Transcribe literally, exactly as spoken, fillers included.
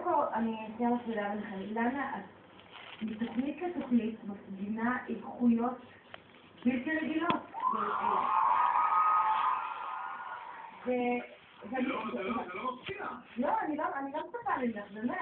קודם כל, אני שנייה מפרידה לכם. אילנה, את מתוכנית לתוכנית מפגינה איכויות בלתי רגילות. ו... זה לא מפתיע. לא, אני לא מצפה לך, באמת.